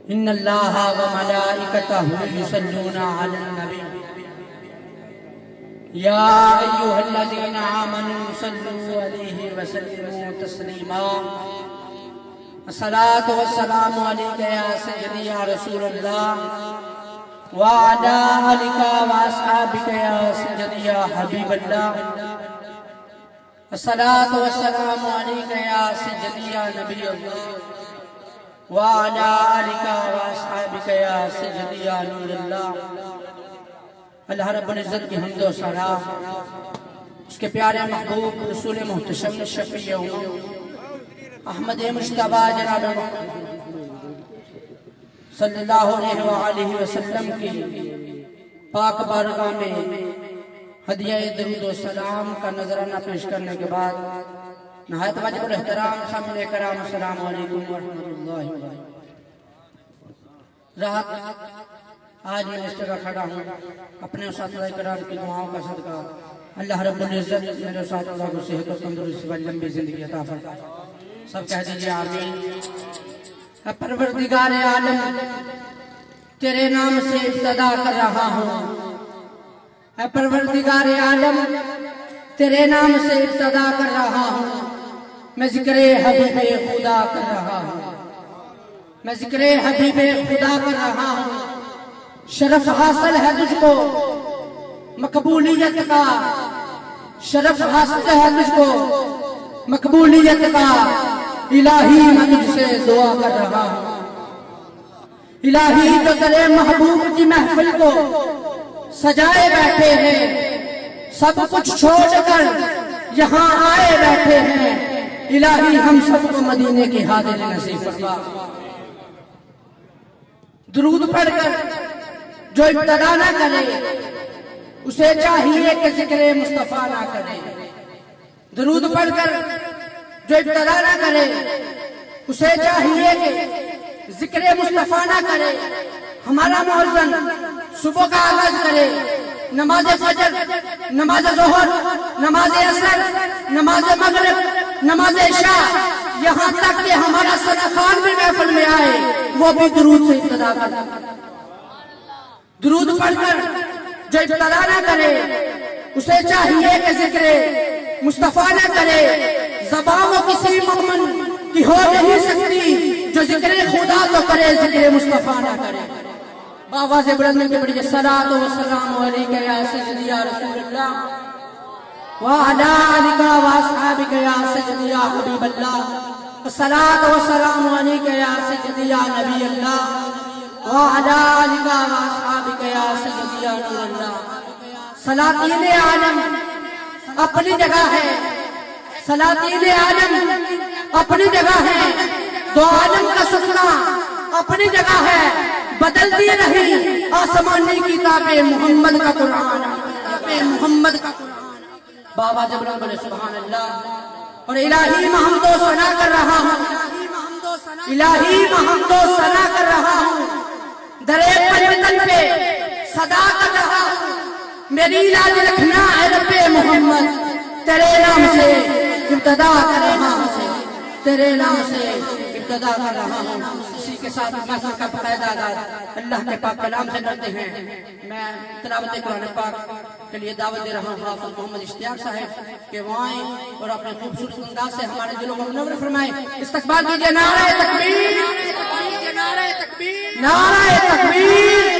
ان اللہ وملائکتہ یصلون علی النبی یا ایھا الذین آمنوا صلوا علیہ وسلموا تسلیما الصلاۃ والسلام علیک یا سیدی یا رسول اللہ وعلی آلک واصحابک یا سیدی یا حبیب اللہ الصلاۃ والسلام علیک یا سیدی یا نبی اللہ وعلی آلک واصحابک یا سیدی یا نور اللہ۔ اللہ رب العزت کی حمد و ثنا، اس کے پیارے محبوب رسول محتشم شفیع احمد مجتبی جناب صلی اللہ علیہ وآلہ وسلم کی پاک بارگاہ میں ہدیہ درود و سلام کا نذرانہ پیش کرنے کے بعد نہایت واجب الاحترام سامعین کرام السلام علیکم ورحمۃ اللہ وبرکاتہ۔ آج میں اس جگہ کھڑا ہوں اپنے اساتذہ کرام کی دعاؤں کا صدقہ اللہ رب العزت میرے اساتذہ کو صحت و تندرستی والی لمبی زندگی عطا فرمائے، سب کہہ دیجئے آمین۔ اے پروردگار عالم، تیرے نام سے ابتدا کر رہا ہوں، اے پروردگار عالم تیرے نام سے ابتدا کر رہا ہوں، میں ذکر حبیب خدا کر رہا ہوں، میں ذکر حبیب خدا کر رہا ہوں۔ شرف حاصل ہے تجھ کو مقبولیت کا، شرف حاصل ہے تجھ کو مقبولیت کا، الہی میں تجھ سے دعا کر رہا ہوں۔ الہی جو تیرے محبوب کی محفل کو سجائے بیٹھے ہیں، سب کچھ چھوڑ کر یہاں آئے بیٹھے ہیں، الہی ہم سب کو مدینے کی حاضری نصیب فرما۔ درود پڑھ کر جو ابتدا نہ کرے اسے چاہیے کہ ذکر مصطفیٰ نہ کرے، درود پڑھ کر جو ابتدا نہ کرے اسے چاہیے کہ ذکر مصطفیٰ نہ کرے۔ ہمارا مؤذن صبح کا آغاز کرے، نماز فجر، نماز ظہر، نماز عصر، نماز مغرب، نماز عشاء، یہاں تک کہ ہمارا صدقان بھی محفل میں آئے وہ بھی درود سے ابتدا کرے۔ درود پڑھ کر جو ابتدا نہ کرے اسے چاہیے کہ ذکر مصطفیٰ نہ کرے۔ زبان و کسی مومن کی ہو نہیں سکتی جو ذکر خدا تو کرے، ذکر مصطفیٰ نہ کرے۔ آواز بلند کے بڑی الصلاۃ والسلام علیک یا سیدی یا رسول اللہ وعلی آلک واصحابک یا سیدی یا حبیب اللہ الصلاۃ والسلام علیک یا سیدی یا نبی اللہ وعلی آلک واصحابک یا سیدی یا نور اللہ۔ سلاطین عالم اپنی جگہ ہے، سلاطین عالم اپنی جگہ ہے، دو عالم کا سکنا اپنی جگہ ہے، بدلتی رہی آسمانی کتاب محمد کا قرآن، محمد کا قرآن۔ بابا جبران بولے سبحان اللہ۔ اور الہی میں حمد و ثنا کر رہا ہوں، الہی میں حمد و ثنا کر رہا ہوں، درے پنجتن پہ صدا کر رہا ہوں، میری لاج رکھنا اے رب محمد، تیرے نام سے ابتدا کر رہا ہوں، تیرے نام سے ابتدا کر رہا ہوں۔ اسی کے ساتھ محفل کا باقاعدہ آغاز اللہ کے پاک کلام سے کرتے ہیں۔ میں تلاوت قرآن پاک کے لیے دعوت دے رہا ہوں حافظ محمد اشتیاق صاحب کہ وہ آئیں اور اپنے خوبصورت انداز سے ہمارے دلوں کو منور فرمائیں۔ استقبال کیجئے، نعرہ تکبیر، نعرہ تکبیر، نعرہ تکبیر۔